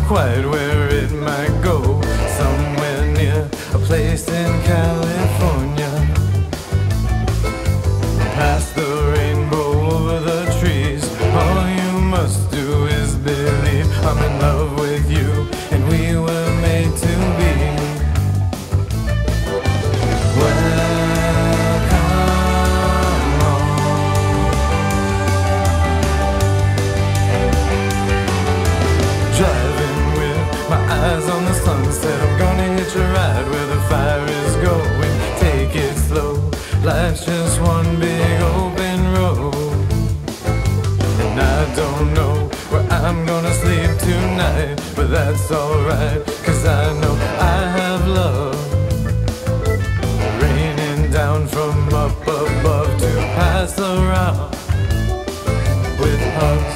quite where it might go. Somewhere near a place in California, past the rainbow over the trees. All you must do is believe I'm in love with you and we were made to be. Driving with my eyes on the sunset, I'm gonna hitch a ride where the fire is going. Take it slow, life's just one big open road. And I don't know where I'm gonna sleep tonight, but that's alright, 'cause I know I have love raining down from up above to pass around with hugs.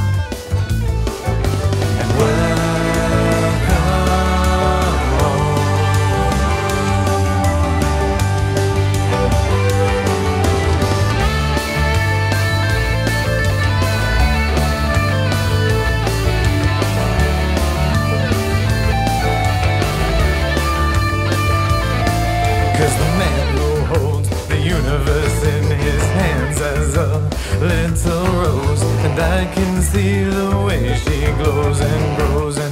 Cause the man who holds the universe in his hands as a little rose, and I can see the way she glows and grows.